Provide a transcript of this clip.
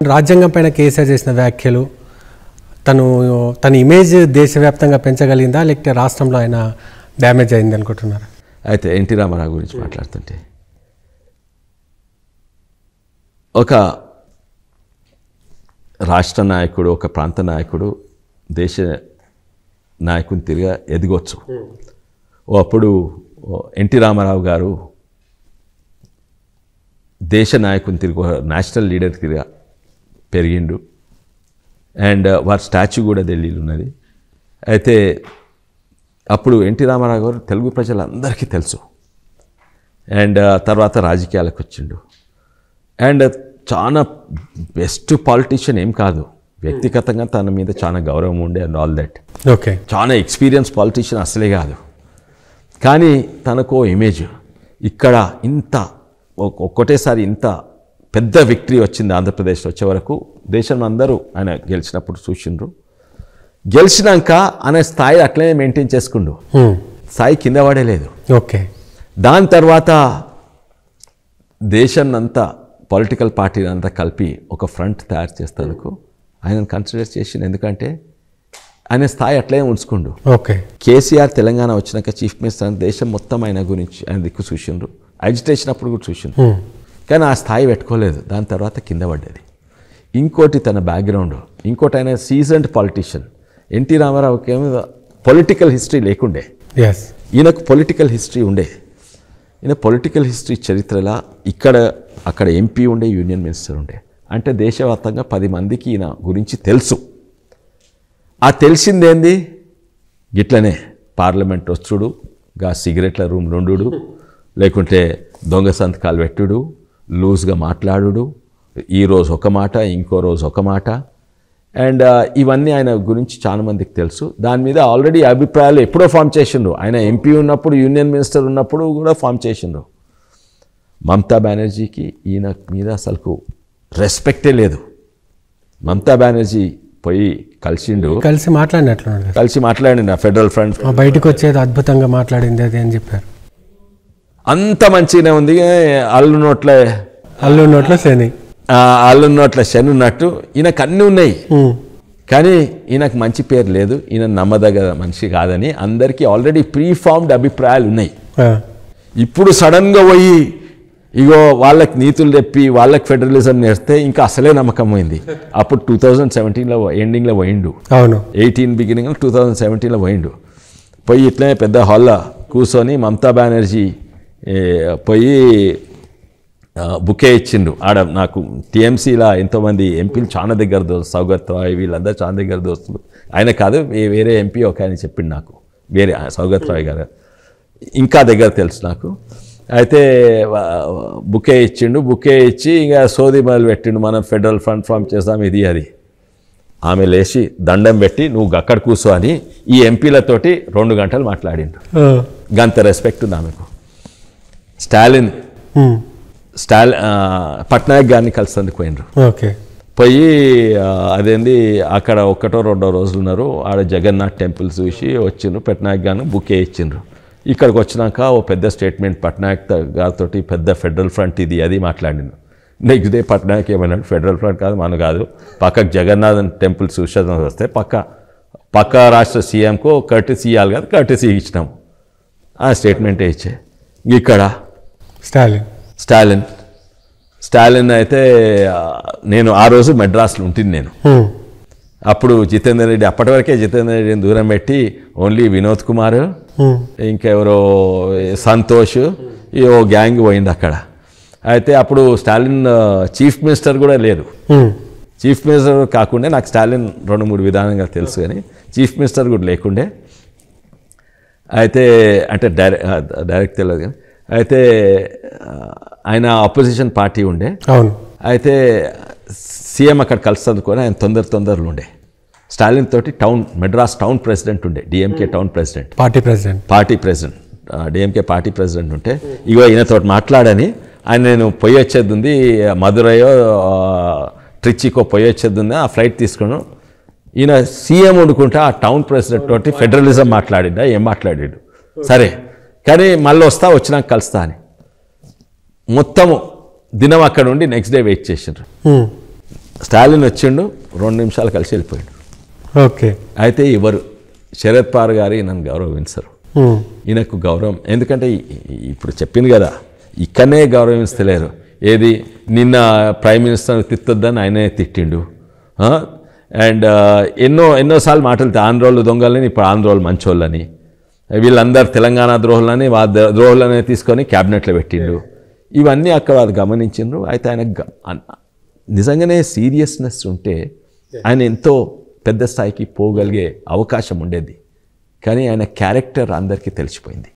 రాజ్యాంగం పైన కేసీఆర్ చేసిన వ్యాఖ్యలు తన ఇమేజ్ దేశవ్యాప్తంగా పెంచగలిగిందా లేకపోతే రాష్ట్రంలో ఆయన డ్యామేజ్ అయింది అనుకుంటున్నారా? అయితే ఎన్టీ రామారావు గురించి మాట్లాడుతుంటే ఒక రాష్ట్ర నాయకుడు, ఒక ప్రాంత నాయకుడు దేశ నాయకుని తిరిగా ఎదగొచ్చు. అప్పుడు ఎన్టీ రామారావు గారు దేశ నాయకుని తిరిగి నేషనల్ లీడర్ తిరిగా పెరిగిండు. అండ్ వారి స్టాచ్యూ కూడా ఢిల్లీలో ఉన్నది. అయితే అప్పుడు ఎన్టీ రామారావు గారు తెలుగు ప్రజలందరికీ తెలుసు. అండ్ తర్వాత రాజకీయాలకు వచ్చిండు. అండ్ చాలా బెస్ట్ పాలిటీషియన్ ఏం కాదు, వ్యక్తిగతంగా తన మీద చాలా గౌరవం ఉండే అండ్ ఆల్ దట్. ఓకే, చాలా ఎక్స్పీరియన్స్ పాలిటీషియన్ అసలే కాదు. కానీ తనకు ఇమేజ్ ఇక్కడ ఇంత ఒక్కటేసారి ఇంత పెద్ద విక్టరీ వచ్చింది ఆంధ్రప్రదేశ్లో వచ్చే వరకు దేశంలో అందరూ ఆయన గెలిచినప్పుడు చూసిండ్రు. గెలిచినాక ఆయన స్థాయి అట్లనే మెయింటైన్ చేసుకుండు, స్థాయి కింద పడేలేదు. ఓకే, దాని తర్వాత దేశాన్నంతా పొలిటికల్ పార్టీని అంతా కలిపి ఒక ఫ్రంట్ తయారు చేసేందుకు ఆయనను కన్సిడర్ చేసిండు. ఎందుకంటే ఆయన స్థాయి అట్లే ఉంచుకుండు. ఓకే, కేసీఆర్ తెలంగాణ వచ్చినాక చీఫ్ మినిస్టర్ అని దేశం మొత్తం ఆయన గురించి ఆయన దిక్కు చూసిండ్రు. అజిటేషన్ అప్పుడు కూడా చూసిండ్రు. కానీ ఆ స్థాయి పెట్టుకోలేదు. దాని తర్వాత కింద పడ్డది. ఇంకోటి తన బ్యాక్గ్రౌండ్, ఇంకోటి ఆయన సీజన్డ్ పాలిటీషియన్. ఎన్టీ రామారావుకి ఏమో పొలిటికల్ హిస్టరీ లేకుండే, ఈయనకు పొలిటికల్ హిస్టరీ ఉండే. ఈయన పొలిటికల్ హిస్టరీ చరిత్రలా ఇక్కడ అక్కడ ఎంపీ ఉండే, యూనియన్ మినిస్టర్ ఉండే. అంటే దేశవ్యాప్తంగా 10 మందికి ఈయన గురించి తెలుసు. ఆ తెలిసిందేంది గిట్లనే పార్లమెంట్ వచ్చుడు, గా సిగరెట్ల రూమ్ రెండుడు, లేకుంటే దొంగ సంతకాలు పెట్టుడు, లూజ్గా మాట్లాడుడు, ఈరోజు ఒక మాట ఇంకో రోజు ఒక మాట. అండ్ ఇవన్నీ ఆయన గురించి చాలా మందికి తెలుసు. దాని మీద ఆల్రెడీ అభిప్రాయాలు ఎప్పుడో ఫామ్ చేసిండ్రు. ఆయన ఎంపీ ఉన్నప్పుడు, యూనియన్ మినిస్టర్ ఉన్నప్పుడు కూడా ఫామ్ చేసిండ్రు. మమతా బెనర్జీకి ఈయన మీద అసలుకు రెస్పెక్టే లేదు. మమతా బెనర్జీ పోయి కలిసి మాట్లాడిన ఫెడరల్ ఫ్రంట్ బయటకు వచ్చేది అద్భుతంగా మాట్లాడింది అది అని చెప్పారు. అంత మంచిగానే ఉంది. అల్లు నోట్ల శని ఉన్నట్టు ఈయనకు అన్నీ ఉన్నాయి. కానీ ఈయనకు మంచి పేరు లేదు, ఈయన నమ్మదగ్గ మనిషి కాదని అందరికీ ఆల్రెడీ ప్రీఫార్మ్డ్ అభిప్రాయాలు ఉన్నాయి. ఇప్పుడు సడన్గా పోయి ఇగో వాళ్ళకి నీతులు తెప్పి వాళ్ళకి ఫెడరలిజం నేర్స్తే ఇంకా అసలే నమ్మకం పోయింది. అప్పుడు 2017లో ఎండింగ్లో పోయిండు, 18 బిగినింగ్ 2017లో పోయిండు. పోయి ఇట్లనే పెద్ద హాల్లో కూర్చొని మమతా బెనర్జీ పోయి బుకే ఇచ్చిండు. ఆడ నాకు టీఎంసీలా ఎంతోమంది ఎంపీలు చాలా దగ్గర దోస్తులు, సౌగత్ రాయ్ వీళ్ళందరూ చాలా దగ్గర దోస్తులు. ఆయన కాదు, వేరే ఎంపీ ఒక ఆయన చెప్పిండు నాకు, వేరే సౌగత్ రాయ్ గారు ఇంకా దగ్గర తెలుసు నాకు. అయితే బుకే ఇచ్చిండు. బుకే ఇచ్చి ఇంకా సోది మొదలు పెట్టిండు, మనం ఫెడరల్ ఫ్రంట్ ఫామ్ చేద్దాం ఇది అది. ఆమె లేచి దండం పెట్టి నువ్వు అక్కడ కూర్చో అని ఈ ఎంపీలతోటి 2 గంటలు మాట్లాడిండు. గంత రెస్పెక్ట్ ఉంది ఆమెకు. స్టాలిన్ పట్నాయక్ గారిని కలిసేందుకు పోయినరు. పోయి అదేంది అక్కడ 1-2 రోజులు ఉన్నారు. ఆడ జగన్నాథ్ టెంపుల్ చూసి వచ్చిండ్రు. పట్నాయక్ గారిని బుకే ఇచ్చిండ్రు. ఇక్కడికి వచ్చినాక ఓ పెద్ద స్టేట్మెంట్ పట్నాయక్ గారితో పెద్ద ఫెడరల్ ఫ్రంట్ ఇది అది మాట్లాడిండు. నెక్స్ట్ డే పట్నాయక్ ఏమన్నాడు, ఫెడరల్ ఫ్రంట్ కాదు మన కాదు, పక్కకు జగన్నాథ్ టెంపుల్ చూసేదానికి వస్తే పక్క రాష్ట్ర సీఎంకు కర్టసీ ఇవ్వాలి కదా, కర్టసీ ఇచ్చినాము. ఆ స్టేట్మెంటే ఇచ్చే. ఇక్కడ స్టాలిన్ అయితే నేను ఆ రోజు మెడ్రాస్లో ఉంటుంది. నేను అప్పుడు జితేందర్ రెడ్డి, అప్పటి వరకే జితేందర్ రెడ్డిని దూరం పెట్టి ఓన్లీ వినోద్ కుమార్ ఇంకెవరో సంతోష్ ఈ ఓ గ్యాంగ్ పోయింది అక్కడ. అయితే అప్పుడు స్టాలిన్ చీఫ్ మినిస్టర్ కూడా లేదు. చీఫ్ మినిస్టర్ కాకుండా నాకు స్టాలిన్ 2-3 విధానంగా తెలుసు, కానీ చీఫ్ మినిస్టర్ కూడా లేకుండే. అయితే అంటే డైరెక్ట్ తెలియదు కానీ, అయితే ఆయన అపోజిషన్ పార్టీ ఉండే. అయితే సీఎం అక్కడ కలిసేందుకొని ఆయన తొందరలో ఉండే. స్టాలిన్ తోటి మెడ్రాస్ టౌన్ ప్రెసిడెంట్ ఉండే, DMK town president, party president DMK party president ఉంటే, ఇగో ఈయనతో మాట్లాడని ఆయన నేను పొయ్యి వచ్చేది ఉంది, మధురైయో ట్రిచికో పొయ్యి వచ్చేది ఉంది, ఆ ఫ్లైట్ తీసుకున్నాను. ఈయన సీఎం వండుకుంటా ఆ టౌన్ ప్రెసిడెంట్ తోటి ఫెడరలిజం మాట్లాడిండా, ఏం మాట్లాడాడు సరే, కానీ మళ్ళీ వచ్చినాక కలుస్తా అని మొత్తము దినం అక్కడ ఉండి నెక్స్ట్ డే వెయిట్ చేసిండ్రు. స్టాలిన్ వచ్చిండు 2 నిమిషాలు కలిసి వెళ్ళిపోయాడు. ఓకే. అయితే ఎవరు శరద్ పవార్ గారు నన్ను గౌరవించరు. ఈయనకు గౌరవం ఎందుకంటే ఇప్పుడు చెప్పింది కదా, ఇక్కడనే గౌరవించలేరు. ఏది నిన్న ప్రైమ్ మినిస్టర్ తిట్టొద్దని ఆయనే తిట్టిండు. అండ్ ఎన్నోసార్లు మాటలు ఆంధ్రోళ్ళు దొంగలని, ఇప్పుడు ఆంధ్రోళ్ళు మంచోళ్ళని, వీళ్ళందరూ తెలంగాణ ద్రోహులని, ద్రోహులని తీసుకొని క్యాబినెట్లో పెట్టిండు. ఇవన్నీ అక్కడ అది గమనించిండ్రు. అయితే ఆయన నిజంగానే సీరియస్నెస్ ఉంటే ఆయన ఎంతో పెద్ద స్థాయికి పోగలిగే అవకాశం ఉండేది. కానీ ఆయన క్యారెక్టర్ అందరికీ తెలిసిపోయింది.